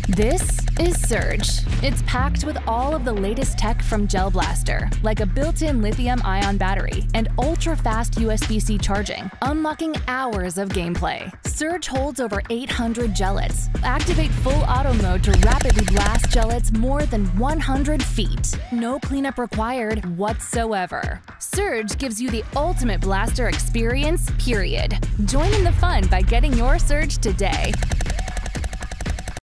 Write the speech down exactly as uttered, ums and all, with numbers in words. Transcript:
This is Surge. It's packed with all of the latest tech from Gel Blaster, like a built-in lithium-ion battery and ultra-fast U S B C charging, unlocking hours of gameplay. Surge holds over eight hundred Gellets. Activate full auto mode to rapidly blast Gellets more than one hundred feet. No cleanup required whatsoever. Surge gives you the ultimate blaster experience, period. Join in the fun by getting your Surge today.